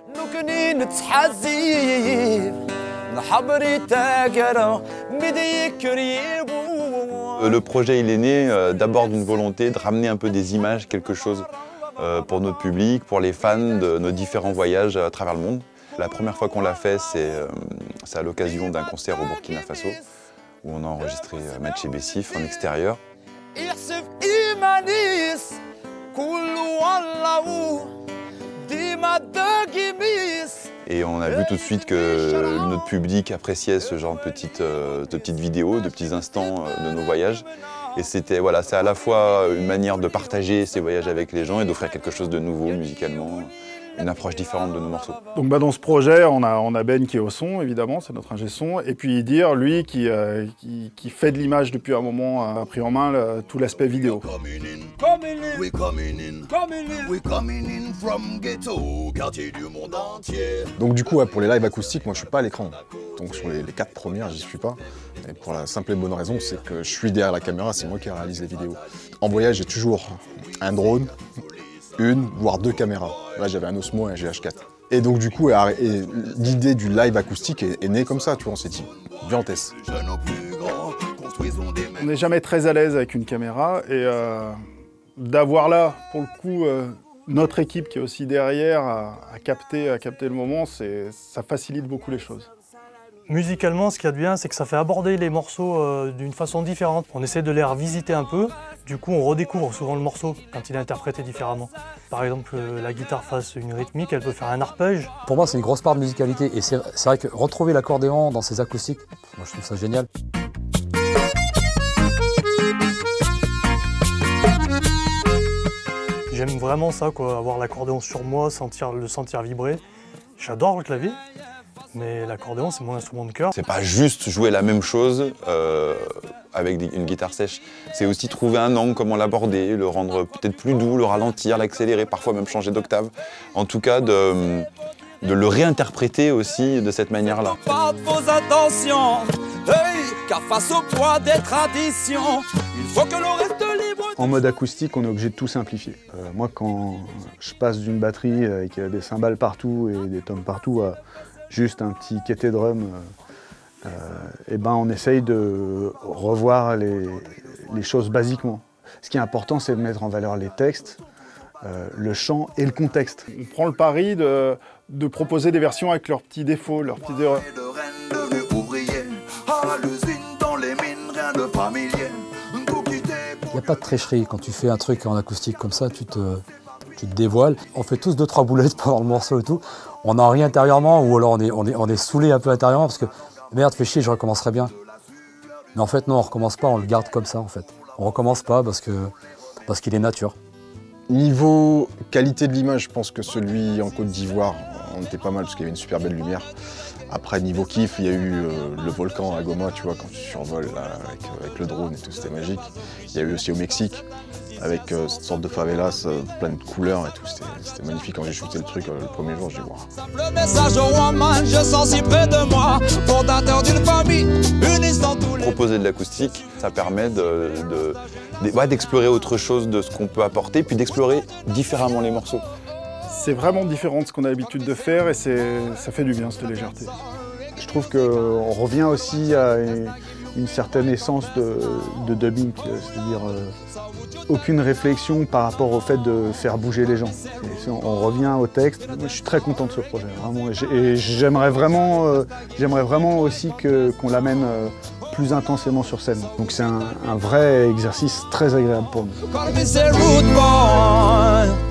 Le projet il est né d'abord d'une volonté de ramener un peu des images, quelque chose pour notre public, pour les fans de nos différents voyages à travers le monde. La première fois qu'on l'a fait, c'est à l'occasion d'un concert au Burkina Faso, où on a enregistré Matché Bessif en extérieur. Et on a vu tout de suite que notre public appréciait ce genre de petites vidéos, de petits instants de nos voyages. Et c'était voilà, c'est à la fois une manière de partager ces voyages avec les gens et d'offrir quelque chose de nouveau musicalement, une approche différente de nos morceaux. Donc dans ce projet, on a Ben qui est au son, évidemment, c'est notre ingé son, et puis Idir, lui, qui fait de l'image depuis un moment, a pris en main tout l'aspect vidéo. Donc du coup, pour les lives acoustiques, moi je suis pas à l'écran. Donc sur les 4 premières, j'y suis pas. Et pour la simple et bonne raison, c'est que je suis derrière la caméra, c'est moi qui réalise les vidéos. En voyage, j'ai toujours un drone, une, voire 2 caméras. Là, j'avais un Osmo et un GH4. Et donc, du coup, l'idée du live acoustique est née comme ça, tu vois, on s'est dit, viens, on teste. On n'est jamais très à l'aise avec une caméra, et d'avoir là, pour le coup, notre équipe qui est aussi derrière à capter le moment, ça facilite beaucoup les choses. Musicalement, ce qu'il y a de bien, c'est que ça fait aborder les morceaux d'une façon différente. On essaie de les revisiter un peu, du coup on redécouvre souvent le morceau quand il est interprété différemment. Par exemple, la guitare fasse une rythmique, elle peut faire un arpège. Pour moi, c'est une grosse part de musicalité, et c'est vrai que retrouver l'accordéon dans ses acoustiques, moi je trouve ça génial. J'aime vraiment ça, quoi, avoir l'accordéon sur moi, le sentir vibrer. J'adore le clavier. Mais l'accordéon, c'est mon instrument de cœur. C'est pas juste jouer la même chose avec une guitare sèche. C'est aussi trouver un angle, comment l'aborder, le rendre peut-être plus doux, le ralentir, l'accélérer, parfois même changer d'octave. En tout cas, de le réinterpréter aussi de cette manière-là. Vos attentions, car face au poids des traditions, il faut que l'on reste libre. En mode acoustique, on est obligé de tout simplifier. Moi, quand je passe d'une batterie avec des cymbales partout et des toms partout à juste un petit kété drum, et ben on essaye de revoir les choses basiquement. Ce qui est important, c'est de mettre en valeur les textes, le chant et le contexte. On prend le pari de proposer des versions avec leurs petits défauts, leurs petites erreurs. Il n'y a pas de tricherie. Quand tu fais un truc en acoustique comme ça, tu te dévoiles. On fait tous 2-3 boulettes pendant le morceau et tout. On en rit intérieurement, ou alors on est saoulé un peu intérieurement parce que merde, fais chier, je recommencerai bien. Mais en fait non, on recommence pas, on le garde comme ça en fait. On recommence pas parce qu'il est nature. Niveau qualité de l'image, je pense que celui en Côte d'Ivoire, on était pas mal parce qu'il y avait une super belle lumière. Après, niveau kiff, il y a eu le volcan à Goma, tu vois, quand tu survoles là, avec le drone et tout, c'était magique. Il y a eu aussi au Mexique, avec cette sorte de favelas, plein de couleurs et tout, c'était magnifique. Quand j'ai shooté le truc le premier jour, j'ai dit wow. Le message au one-man, je sens si près de moi, fondateur d'une famille, unissant tous les... Proposer de l'acoustique, ça permet d'explorer autre chose de ce qu'on peut apporter, puis d'explorer différemment les morceaux. C'est vraiment différent de ce qu'on a l'habitude de faire, et ça fait du bien, cette légèreté. Je trouve qu'on revient aussi à une certaine essence de dubbing, c'est-à-dire aucune réflexion par rapport au fait de faire bouger les gens. Et on revient au texte. Moi, je suis très content de ce projet, vraiment. Et j'aimerais vraiment aussi qu'on l'amène plus intensément sur scène. Donc c'est un vrai exercice très agréable pour nous.